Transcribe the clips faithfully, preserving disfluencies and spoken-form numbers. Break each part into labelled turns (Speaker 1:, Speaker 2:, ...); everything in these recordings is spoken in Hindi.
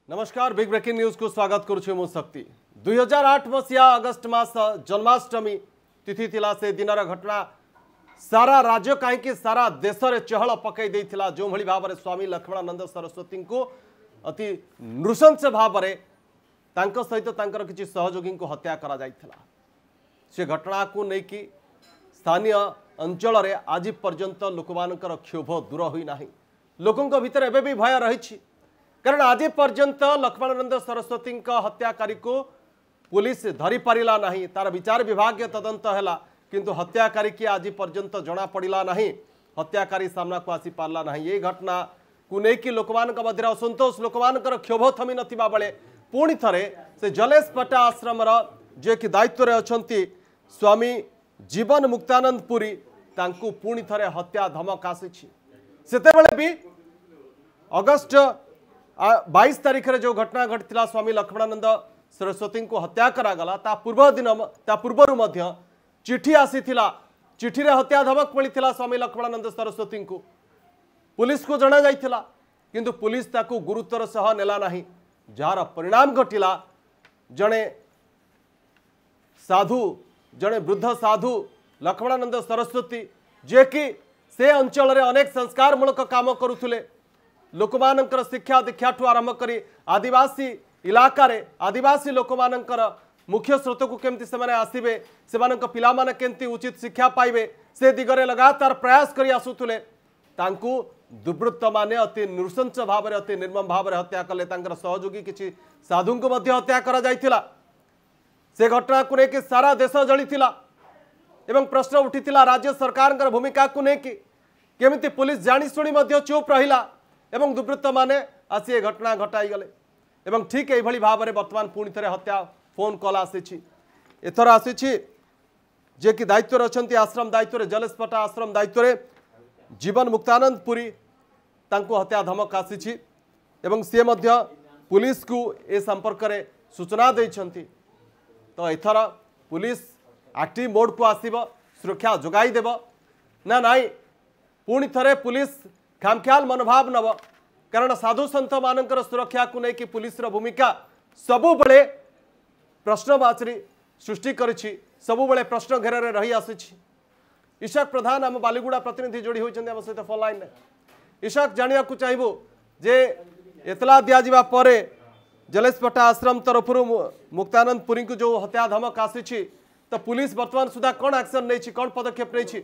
Speaker 1: नमस्कार बिग ब्रेकिंग न्यूज को स्वागत करुछु मु शक्ति दुई हजार आठ मसीहा अगस्ट मास जन्माष्टमी तिथि थिला से दिनर घटना सारा राज्य कहीं सारा देश में चहल पकई देइथिला जो भली भाव में स्वामी लक्ष्मणानंद सरस्वती को अति नृशंस भाव में तांको सहित तांकर किछि सहयोगी को हत्या करा जाइथिला। से घटना को लेकिन स्थानीय अंचल रे आज पर्यंत लोकमानकर क्षोभ दूर होई नाही। लोकंक भितर एबे भी भय रही कारण आज पर्यंत लक्ष्मणानंद सरस्वती हत्याकारी को पुलिस धरी पारिला नहीं। तार विचार विभाग तदंत हैला किंतु हत्याकारी की आज पर्यंत जना पड़िला नहीं। हत्याकारी सामना को आसी पारला नहीं। ये घटना को लेकिन लोकमानक मध्य असंतोष लोकमानकर क्षोभ थमी नथिबा बेले पुणी थरे से जलेश पट्टा आश्रमर जे कि दायित्व अछंती स्वामी जीवन मुक्तानंद पुरी तांकु पुणी थरे हत्या धमक आसी। सेतेबेले भी अगस्ट बाईस तारीख रे जो घटना घटिला स्वामी लक्ष्मणानंद सरस्वती को हत्या करागला ता पूर्व दिन ता पूर्वरु मध्य चिठी आसीथिला। चिठी रे हत्या धमक मिलिथिला स्वामी लक्ष्मणानंद सरस्वती को पुलिस को जना जाइथिला किंतु पुलिस ताकू गुरुतर सह नेला नाही। जार परिणाम घटिला जणे साधु जणे वृद्ध साधु लक्ष्मणानंद सरस्वती जे कि से अंचल रे अनेक संस्कार मूलक काम करुथुले। लोकमानंकर शिक्षा दीक्षा ठू आरंभ करी आदिवासी इलाका रे आदिवासी लोकमानंकर मुख्य स्रोत को केमती से आसबे से पिला माने केमती उचित शिक्षा पाइबे से दिगरे लगातार प्रयास करी आसुथुले। तांकु दुर्वृत्त माने अति नृशंस भाव में अति निर्मम भाव में हत्या कले। तांकर सहयोगी किछि साधु को मध्य हत्या करा जाइथिला। से घटना को लेकिन सारा देश जलिथिला एवं प्रश्न उठिथिला राज्य सरकार भूमिका को लेकिन केमिति पुलिस जानी शुणी मध्य चुप रहिला एवं दुर्वृत्त माने आसी ए घटना घटाई गले। एवं ठीक यही भाव में वर्तमान पुणी थे हत्या फोन कॉल आसी एथर आसी जे कि दायित्व अच्छा आश्रम दायित्व जलेश पट्टा आश्रम दायित्व जीवन मुक्तानंद पुरी तांको हत्या धमक आसी एवं सी मध्य पुलिस को ए संपर्क में सूचना देइछंती। तो एथर पुलिस एक्टिव मोड को आसीब सुरक्षा जोगाई देव ना नाई पुणी थे पुलिस खामख्याल मनोभाव नब कारण साधु सन्थ मानकर सुरक्षा को लेकिन पुलिस भूमिका सबुबले प्रश्नवाची सृष्टि करिछि सबुबले प्रश्न घेर रही आसी। ईशाक प्रधान आम बालीगुड़ा प्रतिनिधि जोड़ी होइछन्ते आम सहित फोन लाइन। ईशाक जानिया को चाहिबो जे एतला दिया जिबा परे जलेश पट्टा आश्रम तरफ मुक्तानंद पुरी को जो हत्या धमक आसी तो पुलिस वर्तमान सुधा कौन एक्शन नहीं कौन पदक्षेप नहीं?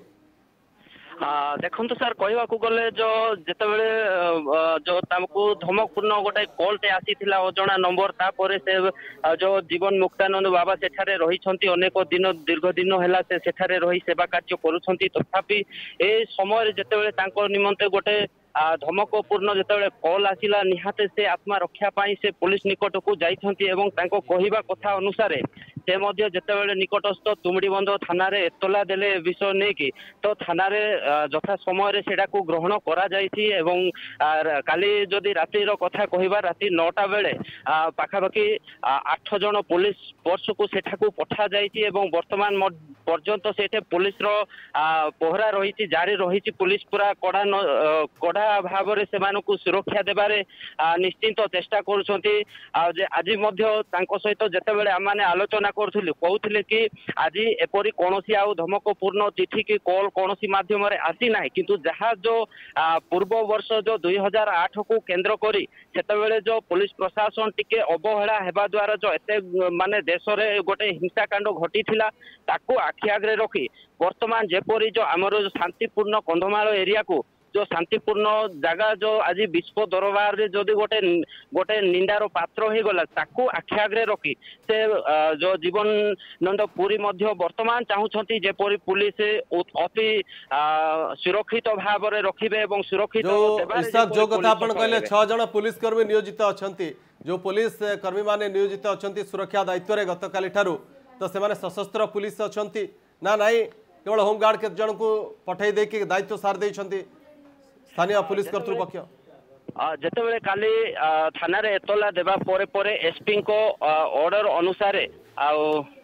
Speaker 2: देखु सर कहवा गले जो जितेबले जो धमकपूर्ण गोटे कॉलटे आसी अजणा नंबर तापर से जो जीवन मुक्तानंद बाबा सेठारे रही अनेक दिन दीर्घ दिन है से सेठारे रही सेवा कार्य करुछंती तथापि ए समय जितेबले तांको निमंते गोटे धमकपूर्ण जितेबले कॉल आसिला निहाते से आत्मा रक्षा पाई से पुलिस निकट को जाइछंती एवं तांको कहिबा कथा अनुसार से मध्य जितेबले निकटस्थ तुमड़ीबंध थाना रे एतला देले विषय नहीं कि तो थाना रे जथा समय सेटा को ग्रहण करा जाइछि एवं काली जदि राति रो कथा कहिबा राति नौटा बेले पाखापाखि आठ जन पुलिस फोर्स को सेठा को पठा जाइछि एवं वर्तमान पर्यंत सेठे पुलिस रो पहरा रही जारी रही पुलिस पूरा कड़ा कड़ा भाव में से सुरक्षा देबारे निश्चिंत चेष्टा करुछंती। आज सहित जितेबले आम मैंने आलोचना करुलु कहते कि आज एपरी कौन आउ धमकपूर्ण चिठी की कॉल कौन माध्यम आसी ना किंतु जहाँ जो पूर्व वर्ष जो दुई हजार आठ को केंद्र करी सेतेबेले जो पुलिस प्रशासन टिके अवहेला हेबा द्वारा जो एते माने देश रे गोटे हिंसाकांड घटी थिला ताकू आखि आगरे रखी वर्तमान जेपरी जो आमर शांतिपूर्ण कंधमाल एरिया को जो शांतिपूर्ण जगह जो आज विश्व दरबार रे जदि गोटे गोटे निंदार पात्र हो गला ताकू आखि आगरे रखी से जो जीवन नंद पुरी मध्य वर्तमान चाहूछंती जेपरी पुलिस अति सुरक्षित भाव में रखिबे एवं सुरक्षित
Speaker 1: जो कथा आपण कहले छह जन पुलिस कर्मी नियोजित अछंती जो पुलिस कर्मी माने नियोजित अछंती सुरक्षा दायित्व रे गतकाली ठारू तो से माने सशस्त्र पुलिस अछंती ना नाई केवल होमगार्ड के जन को पठाई दे के दायित्व सार देछंती स्थानीय पुलिस कर्तृपक्ष
Speaker 2: जितेबले काली थाना रे एतला देबा परे परे एसपी को ऑर्डर अनुसार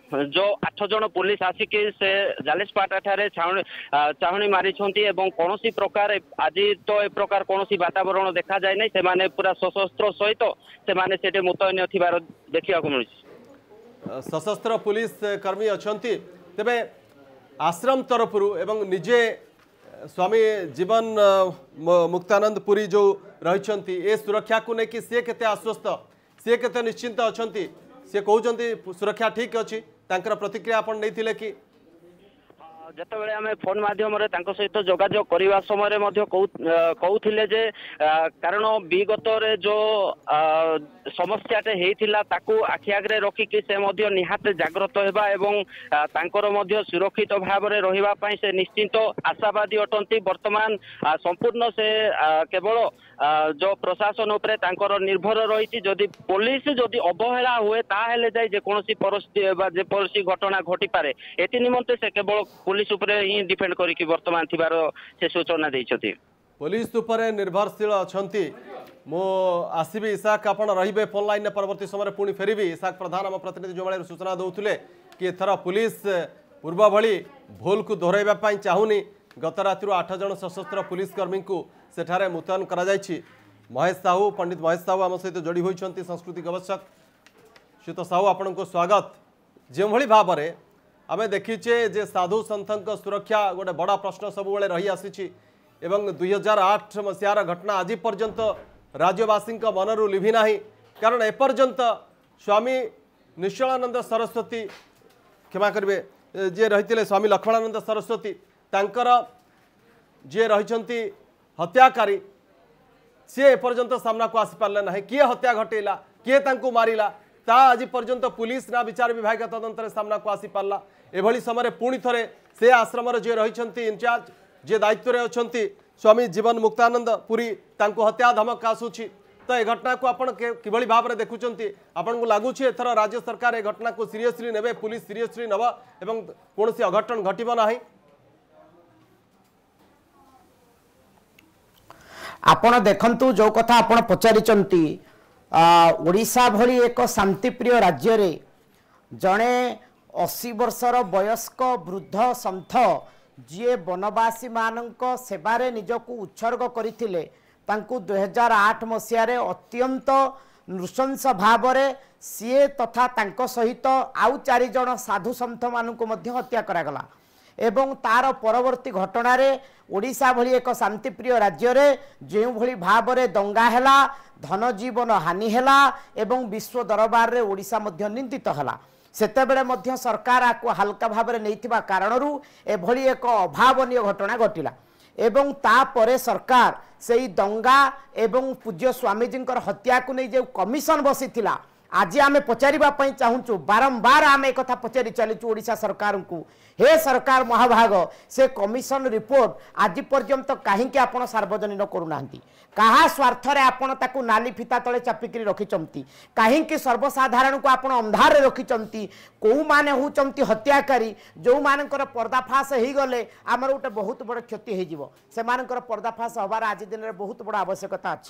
Speaker 2: जो आठ जन पुलिस आसिक से जालेसपाटा ठारे छाउणी चाहुणी मारी एवं कौन प्रकार आज तो ए प्रकार कौन वातावरण देखा जाए नहीं से पूरा सशस्त्र सहित से मुतयन थिबार देखा मिलूँ।
Speaker 1: सशस्त्र पुलिस कर्मी अच्छा तेबे आश्रम तरफरु एवं निजे स्वामी जीवन मुक्तानंद पुरी जो रही ए सुरक्षा को लेकिन सी केते आश्वस्त सी केते निश्चिंत अच्छा सी कहते सुरक्षा ठीक अच्छी प्रतिक्रिया आपन नहीं कि
Speaker 2: जिते आम फोन मध्यम सहित जोगाजोग करने समय कहते जे कारण विगत जो समस्याटे होता आखि आगे रखिकी से निहात जाग्रत होगा एवं तांकर सुरक्षित भाव में रही से निश्चिंत आशावादी अटंती। वर्तमान संपूर्ण से केवल जो प्रशासन उपरे तांकर निर्भर रही जदि पुलिस जदि अवहेला हुए ताहेले जाय जेकोसी परिस्थिति जेकोसी घटना घटी पारे एति निमंते से केवल पुलिस उपरे ही डिपेंड करिकि वर्तमान थिबार से सूचना दैछथि।
Speaker 1: पुलिस उपरे निर्भरशील अछंती मो आसीबी इसाक आपण रहिबे फोन लाइन ने परवर्ती समय पुणी फेरिबी। इसाक प्रधान आम प्रतिनिधि जो भाई सूचना दौले कि एथर पुलिस पूर्व भली भूल को दोहराइबा पई चाहुनी। गत राति आठ जन सशस्त्र पुलिस कर्मी को सेठारे मुतयन करा जायछि। महेश साहू पंडित महेश साहू आम सहित जोड़ी होइछंती संस्कृति गवेषक श्रीत साहू आपण को स्वागत। जो भली भाव में आम देखीचे जे साधु संतक सुरक्षा गोटे बड़ा प्रश्न सब बेले रही आसी एवं दुई हजार आठ मसीहार घटना आज पर्यंत राज्यवासी मनरू लिभि ना कारण एपर्यंत स्वामी निश्चलानंद सरस्वती क्षमा करेंगे जे रही स्वामी लक्ष्मणानंद सरस्वती तांकर जे रही हत्याकारी सी एपर्यंत सामना को आसी पारे ना किए हत्या घटेला किए तांको मारिला ता आज पर्यंत पुलिस ना विचार विभाग तदंतर सामना को आसी पारला। एभली समय पुणी थरे से आश्रम जे रही इनचार्ज जे दायित्व रे अछंती स्वामी जीवन मुक्तानंद पुरी तांको हत्या धमक आसूची तो ए घटना को आपण किभली भाव में देखुचंती आपण को लागुची एथर राज्य सरकार ए घटना को सीरियसली नेबे पुलिस सीरियसली नब एवं कोनोसी अघटन घटिबो नाही।
Speaker 3: आपण देखंतु जो कथा आपण पचारिचंती ओडिशा भली एक शांतिप्रिय राज्य रे जणे अस्सी वर्षर वयस्क वृद्ध सन्थ जी वनवासी मानक सेवारे निजको उत्सर्ग करथिले तांकु दो हज़ार आठ मसीह रे अत्यंत नृशंस भाव रे सीए तथा तांको सहित आउ चारि जण साधु सन्थ मानक मध्य हत्या करागला एवं तार परवर्ती घटना रे ओडिशा भली एक शांतिप्रिय राज्य रे जो भली भाव रे दंगा हेला धन जीवन हानि हेला एवं विश्व दरबार रे ओडिशा मध्य निंदित हला सेतेबेले मध्य सरकार आपको हल्का भाव में नहीं कारणरू एभली एक अभावनीय घटना घटिला एवं तापरे सरकार से दंगा एवं पूज्य स्वामीजी हत्या को नहीं जो कमिशन बसी थिला आज आम पचारिबा चाहूँ बारंबार आम एक कथा पचारि चलीचु ओडिशा सरकार को हे सरकार महाभाग से कमिशन रिपोर्ट आज पर्यंत कहीं आपण सार्वजनिक करूना कहा स्वार्थ रे आपण ताकू नाली फिता तले चापिकी रखिचंती कहीं सर्वसाधारण को आपण अंधार रखिचंती कौ माने होचंती हत्याकारी जो मानकर पर्दाफाश हो गले आमर गोटे बहुत बड़ क्षति हो से मानकर पर्दाफाश हबार आज दिन में बहुत बड़ आवश्यकता अच्छी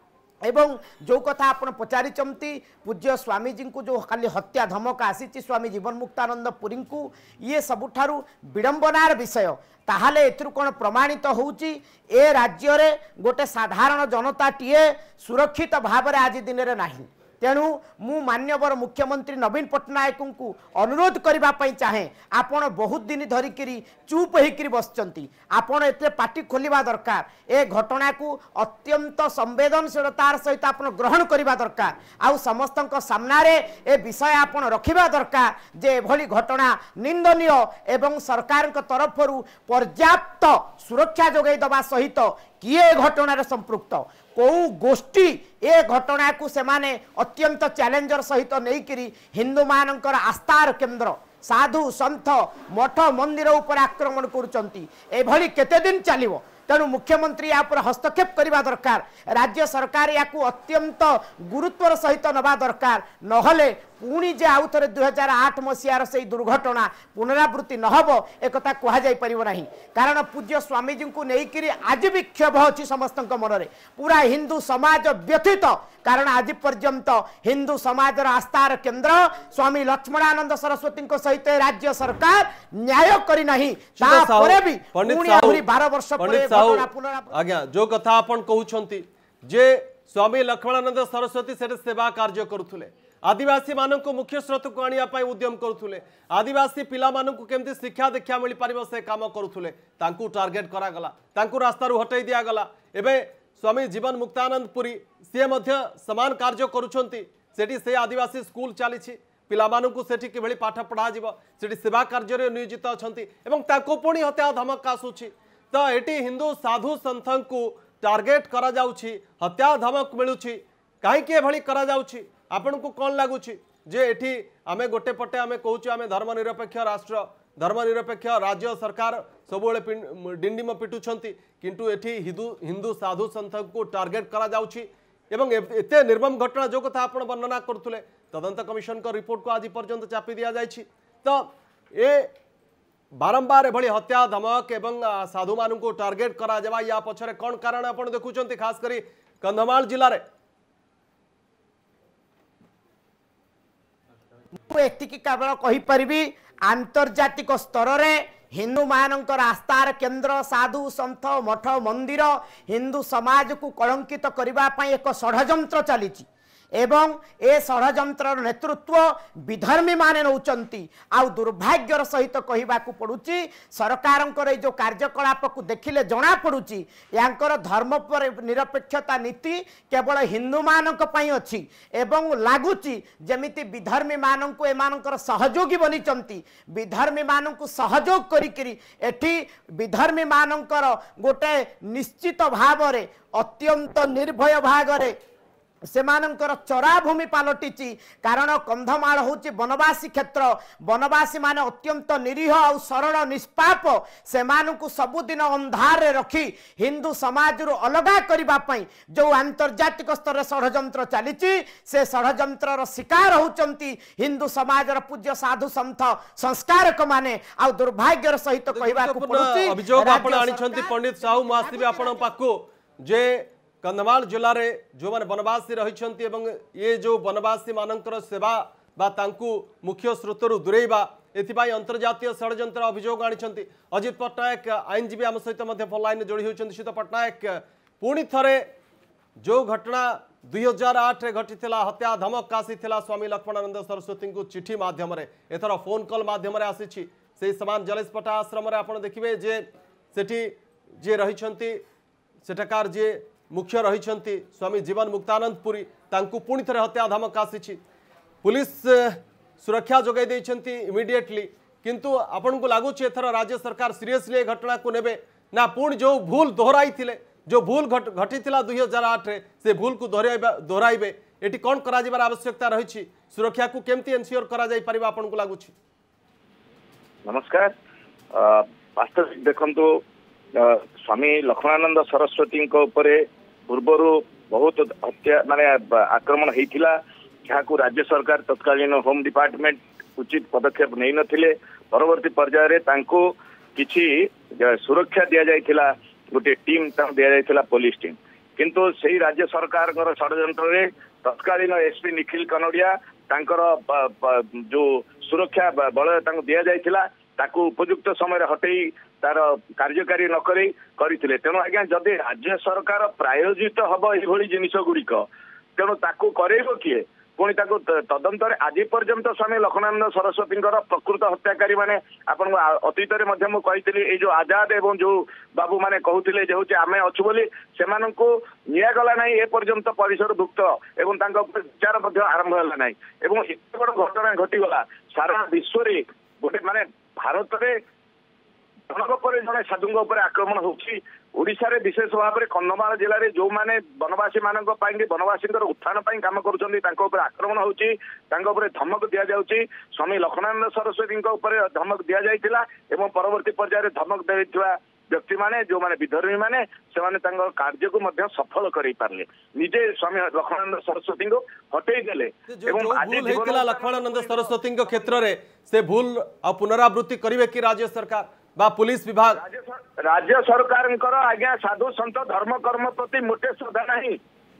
Speaker 3: एवं जो कथा आपण पचारिचंती पूज्य स्वामीजी को जो खाली हत्या धमक आसी स्वामी जीवन मुक्तानंद पुरी को ये सबुठारु विडंबनार विषय ताहाले एथुरु कोन प्रमाणित होउची ए राज्य रे गोटे साधारण जनता टीए सुरक्षित भाव रे आज दिन रे नाही तेणु मु मान्यवर मुख्यमंत्री नवीन पट्टनायक को अनुरोध करने चाहे आपण बहुत दिन धरिकी चुप होकर बसचंती आपण एते पार्टी खोलिबा दरकार ए घटना को अत्यंत संवेदनशीलतार सहित आपण ग्रहण करबा दरकार आउ समस्तक सामना रे ए विषय आपण रखिबा दरकार जे एभली घटना निंदनीय एवं सरकार तरफरु पर्याप्त सुरक्षा जोगाई दबा सहित किए घटना संपृक्त कौ गोष्ठी ए घटना को सेमाने अत्यंत चैलेंजर सहित नहीं हिंदू मानकर आस्थार केन्द्र साधु सन्थ मठ मंदिर उपर आक्रमण करुचंती एभली केते दिन चलिवो तेणु मुख्यमंत्री या पर हस्तक्षेप करने दरकार राज्य सरकार या अत्यंत गुरुत्वर सहित नवा दरकार नहले पुणी जे आउ थे दुई हजार आठ मसीहार से दुर्घटना पुनरावृत्ति नहब एक कहुना कारण पूज्य स्वामीजी को लेकिन आज भी क्षोभ अच्छी समस्त मनरे पूरा हिंदू समाज व्यथित कारण आज पर्यंत हिंदू समाज आस्थार केन्द्र स्वामी लक्ष्मणानंद सरस्वती सहित राज्य सरकार न्याय करना बारह वर्ष
Speaker 1: आज्ञा जो कथा आपण कहउछंती जे स्वामी लक्ष्मणानंद सरस्वती से सेवा कार्य करुथुले आदिवासी मानक मुख्य स्रोत को आने उद्यम करुले आदिवासी पिला मानक केमती शिक्षा दीक्षा मिल पार से काम करुले टार्गेट करागला रास्तार हटई दिगला एवं स्वामी जीवन मुक्तानंद पुरी सी समान कार्य करुँच से आदिवासी स्कूल चली पिला सेठी किभली पाठ पढ़ा से सेवा कार्य नियोजित अच्छा पुणी हत्या धमक आसूची तो ये हिंदू साधु संत को टार्गेट करा जाउछि हत्या धमक मिलूची कहीं भली करा जाउछि आपण को कौन लगुच जे एठी आमे गोटे पटे आमे कहूँ आमे धर्मनिरपेक्ष राष्ट्र धर्मनिरपेक्ष राज्य सरकार सबुले डिंडिम पिटुछंती किंतु एठी हिंदू हिंदू साधु संत को टार्गेट करा जाउछि एवं एते निर्मम घटना जो कथा आपण वर्णना करथुले तदंत कमिशन को रिपोर्ट को आज पर्यंत चापी दिया जायछि तो ए बारंबार एभली हत्या धमक एवं साधु मानू को टार्गेट करा जावा या पछरे कौन कारण आपण देखुछंती खास करी कंधमाल जिल्ला रे
Speaker 3: एतिकी केवल कहीपरि आंतर्जातिक स्तर रे हिंदू मानकर आस्थार केन्द्र साधु संत मठ मंदिर हिंदू समाज को कलंकित करने एक षड्यंत्र चली एवं ए षड्यंत्र नेतृत्व विधर्मी माने नौचंती आउ दुर्भाग्यर सहित कहवाकू पड़ुची सरकार जो कार्यकलाप को देखिले जना पड़ुची यांकर धर्म पर निरपेक्षता नीति केवल हिंदू मानक पई अछि एवं लागुची जेमिति विधर्मी मानक एमानकर सहयोगी बनिचंती विधर्मी मानक सहयोग करिकरी एठी विधर्मी मानकर गोटे निश्चित भाव रे अत्यंत निर्भय भागरे सेमानंकर चराभूमि पलटिची कारण कंधमाल होची वनवासी क्षेत्र वनवासी माने अत्यंत निरीह और सरल निष्पाप सेमानंकु सबुदिन अंधार रे रखी हिंदू समाज रु अलगा करिबा पई जो आंतर्जातिक स्तर रे षड्यंत्र चलीची से षड्यंत्र शिकार होचंती हिंदू समाज र पूज्य साधु संत संस्कारक माने आ दुर्भाग्यर सहित कहबा को पड़ुची
Speaker 1: अभियोग आपण आनिछंती पंडित साहू मास्ती आपण पाखु जे कंधमाल जिले में जो मैंने वनवासी रही ये जो वनवासी मानकर सेवा बा तांकु मुख्य स्रोतर दूरेबा एथिपाई अंतर्जातीय षड्यंत्र अभियोग आनी अजित पट्टनायक आईनजीवी आम सहित फोन लाइन जोड़ी होती शीत पट्टनायक पुणी थे जो घटना दुई हजार आठ घटी हत्या धमक आसीला स्वामी लक्ष्मणानंद सरस्वती को चिठी मध्यम एथर फोन कॉल मध्यम आसी से समान जलेशपटा आश्रम आप देखिए जे सेठी जे रही सेठाकार जे मुख्य रही स्वामी जीवन मुक्तानंद पुरी तांकु पुणी थे हत्या धमक आसी पुलिस सुरक्षा जोगाई देइछंती इमिडिएटली किंतु आपन को लगुच एथर राज्य सरकार सीरियसली घटना को नेबे ना पुणी जो भूल दोहराई थिले जो भूल घटी दुई हजार आठ से भूल को दोहराइबे एटी कौन करा जिबार आवश्यकता रही सुरक्षा को केमती एनश्योर करा जाई परिबा आपन को लगुच।
Speaker 4: नमस्कार वास्तविक देखंतु स्वामी लक्ष्मणानंद सरस्वती पूर्वर बहुत हत्या माने आक्रमण होता जहाँ राज्य सरकार तत्कालीन होम डिपार्टमेंट उचित पदक्षेप नहीं नथिले परवर्ती पर्यायर किछि सुरक्षा दि जाइथिला गोटे टीम दि जाइथिला पुलिस टीम किंतु सही राज्य सरकार षड्यंत्र तत्कालीन एसपी निखिल कनोडिया तांकर जो सुरक्षा बल दि जाइथिला ताकू उपयुक्त समय हटई तार कार्यकारी नकरी करते तेणु आज्ञा जदि राज्य सरकार प्रायोजित हम ये जिनिस गुड़िक तेणु ताकू करेब किए पुणी तदंत आज पर्यंत स्वामी लक्ष्मणानंद सरस्वती प्रकृत हत्याकारी माने आपण अतीत कही जो आजाद एवं जो बाबू माने कहते जो आम अच्छु बोली से निगला ना ए पर्यंत परिसर भुक्त एवं विचार आरंभ है ना एवं एत बड़ घटना घटीगला सारा विश्व गोटे माने भारत में जनक पर जड़े साधु आक्रमण होशा विशेष भाव में कंधमाल जिले में जो मैंने वनवासी मान वनवासी उत्थान कम कर आक्रमण होती धमक दि जाऊँगी स्वामी लक्ष्मणानंद सरस्वती धमक दि जाता परवर्ती पर्यायर धमक देता व्यक्ति माने जो माने विधर्मी माने से माने तांको कार्य को मध्य सफल करै पारले निजे स्वामी लक्ष्मणानंद सरस्वती को हटेई देले
Speaker 1: एवं आज हेतिला लक्ष्मणानंद सरस्वती को क्षेत्र रे से भूल आ पुनरावृत्ति करिवे कि राज्य सरकार बा पुलिस विभाग
Speaker 4: राज्य सरकार आज्ञा साधु सन्त धर्म कर्म प्रति मोटे श्रद्धा नहीं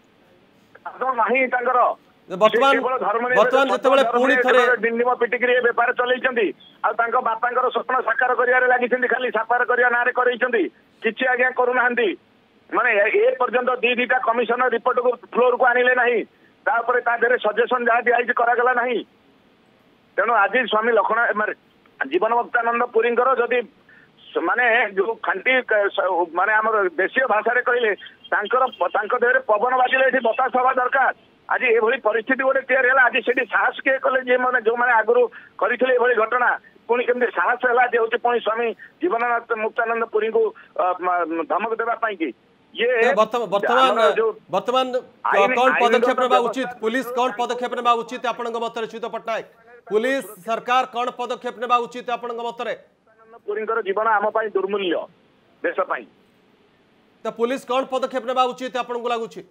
Speaker 4: नहीं
Speaker 1: वर्तमान वर्तमान जेतेबेले पुणी थरे
Speaker 4: डिंडिम पिटिकरी बेपार चलैछंती आ तांको बापांकर स्वप्न साकार करियारे लागिछंती खाली साकार करिया नारे करैछंती किछि आज्ञा करू नाहंती माने ए पर्यंत दी दीटा कमिशन रिपोर्ट को फ्लोर को आनिले नाही तापरे ता देरे सजेशन जा दिया करा गला नाही तेणु आज स्वामी लक्ष्मण जीवन मुक्तानंद पुरींकर जदि माने जो खांटी माने हमर देशीय भाषा रे कहले तांकर तांको देहरे पवन बाजिले एठी बतास हवा दरकार आज एभली परिस्थिति गोटे तैयार है आज से साहस किए कले जे माने जो माने आगुरु करथिले एभली घटना पुणी केमते साहस है जे होचे पुणी स्वामी जीवनानंद मुक्तानंद पुरी को धमक देबा पाई कि ये
Speaker 1: वर्तमान वर्तमान कौन पदक्षेप नेबा उचित पुलिस कौन पदक्षेप नेबा उचित आपन मतरे च्युत पटनायक पुलिस सरकार कौन पदक्षेप नेबा उचित आपन मतरे
Speaker 4: पुरींकर जीवन आम पाई दुर्मूल्य देश पाई
Speaker 1: तो पुलिस कौन पदक्षेप नेबा उचित आपन को लागुची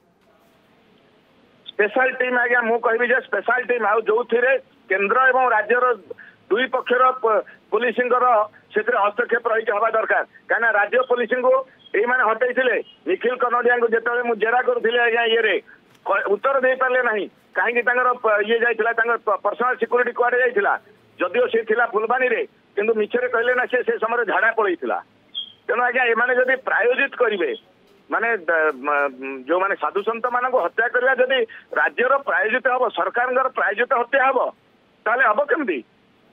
Speaker 4: स्पेशल टीम आज्ञा मु कहबी जे स्पेशल टीम आ जो थिरे केंद्र एवं राज्यर दुई पक्षर पुलिसिंगर सेतिर हस्तक्षेप रही हवा दरकार काना राज्य पुलिसिंग को एई माने हटैथिले निखिल कनोडिया को जेतले मु जेरा करथिले आज्ञा ये रे उत्तर दे पारले नाही काहे कि तांगर ये जाइथिला तांगर पर्सनल सिक्युरिटी क्वाड जाइथिला जदिओ से थिला फुलबानी रे किंतु मिछरे कहले ना से से समय झाड़ा पड़ैथिला तेणु आज्ञा ए माने जदि प्रायोजित करिवे माने जो माने साधु संत मान को हत्या करवा जदि राज्यर प्रायोजित हम सरकार प्रायोजित हत्या हम ताले हम केमती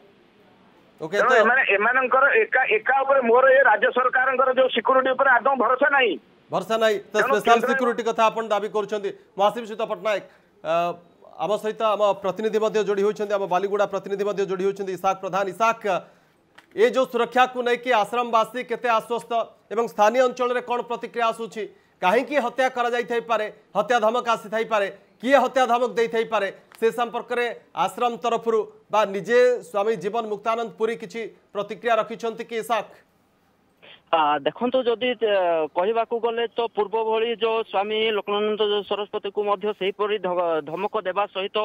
Speaker 1: ओके तो
Speaker 4: माने एमानकर एका एका ऊपर मोर ए राज्य सरकार जो सिक्युरिटी ऊपर आदौ भरोसा नाही
Speaker 1: भरोसा नाही तो स्पेशल सिक्युरिटी कथा आपण दाबी करछंती महासिम च्युत पटनायक आम सहित आम प्रतिनिधि मध्ये जोड़ी होइछंती आम बालीगुड़ा प्रतिनिधि मध्ये जोड़ी होइछंती इसाक प्रधान इसाक ये जो सुरक्षा को लेकिन आश्रमवासी केते आश्वस्त एवं स्थानीय अंचल रे कौन प्रतिक्रिया आसूची कहीं हत्या करा जाई थाई पारे हत्या धमक आसी थाई पारे किए हत्या धमक दे थाई पारे से संपर्क में आश्रम तरफ बा निजे स्वामी जीवन मुक्तानंद पुरी किछि प्रतिक्रिया रखिछंती कि इसाक
Speaker 2: देखो जदि कहवाकू गले तो पूर्व भली जो स्वामी लक्ष्मणानंद सरस्वती को मध्य सेहीपरि धमक देवा सहित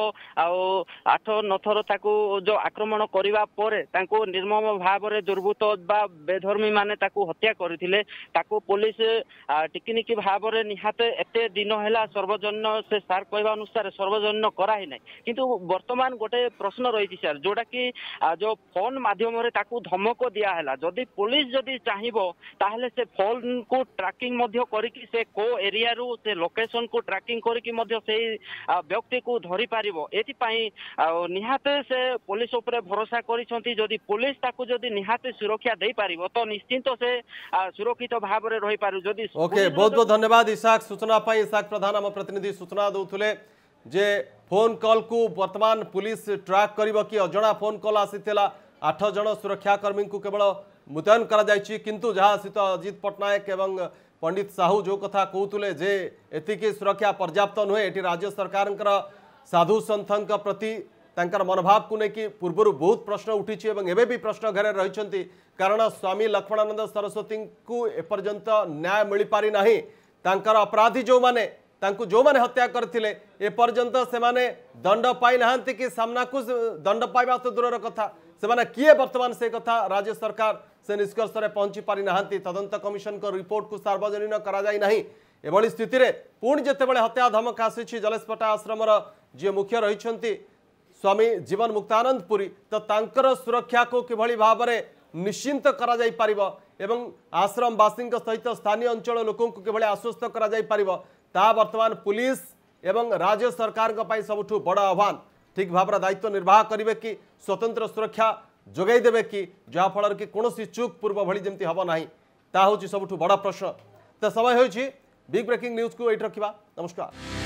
Speaker 2: आठ नथर ताकू जो आक्रमण करने पर ताकू निर्मम भाव में दुर्बृत्त बा बेधर्मी माने ताकू हत्या करथिले ताकू पुलिस टिकिनिकी भाव में निहाते एते दिन है सर्वजन से सार कहवा अनुसार सर्वजन कराही ना किंतु वर्तमान गोटे प्रश्न रही सर जोटा कि जो फोन माध्यम ताकू धमक दिया जदि पुलिस जदि चाहिए ताहले से फोन को ट्रैकिंग मध्य करिकि से को एरिया रु से लोकेशन को ट्रैकिंग करिकि मध्य से व्यक्ति को धरि पारिबो एति पई निहाते से पुलिस ऊपर भरोसा करिसंती जदि पुलिस ताकू जदि निहाते सुरक्षा दे पारिबो तो निश्चित से सुरक्षित भाव रे रहि पारु जदि
Speaker 1: ओके बहुत बहुत धन्यवाद इसाक सूचना पई इसाक प्रधान हम प्रतिनिधि सूचना दउथुले जे फोन कॉल को वर्तमान पुलिस ट्रैक करिबो कि अजणा फोन कॉल आसीतेला आठ जन सुरक्षा कर्मी को केवल मुतयन करा जायछि किंतु जहाँ सहित अजित पटनायक एवं पंडित साहू जो कथा कहते जे एतिकी सुरक्षा पर्याप्त नुहे एटी राज्य सरकार साधु संत प्रति तांकर मनोभाव को लेकिन पूर्वर बहुत प्रश्न उठी एवं एबे भी प्रश्न घेरे रही कारण स्वामी लक्ष्मणानंद सरस्वती को एपर्यंत न्याय मिल पारि नाही तांकर अपराधी जो माने तांकु जो माने हत्या करथिले एपर्यंत से माने दंड पाई नाहंती कि सामना को दंड पाइबा तो दूर कथा से माने किए वर्तमान से कथा राज्य सरकार से निष्कर्ष रे पहुंची पारि नाहंती तदंत कमिशन को रिपोर्ट को सार्वजनीन करा जाई नाही एभली स्थिति रे पुणी जेतेबेले हत्या धमक आसी जलेशपटा आश्रम जे मुख्य रही स्वामी जीवन मुक्तानंद पुरी तो तांकर सुरक्षा को किभली भाव में निश्चिंत करा जाई परिबो एवं आश्रमवासी सहित स्थानीय अंचल लोकों को किभली आश्वस्त करा जाई परिबो ता वर्तमान पुलिस एवं राज्य सरकार सबुठु बड़ आह्वान ठीक भाव दायित्व निर्वाह करेंगे कि स्वतंत्र सुरक्षा जोगाई देवे कि जहाँफल कि कौन चूक पूर्व भली जमती हम ना ता हूँ सबुठु बड़ प्रश्न तो समय हो बिग ब्रेकिंग न्यूज को ये रखा नमस्कार।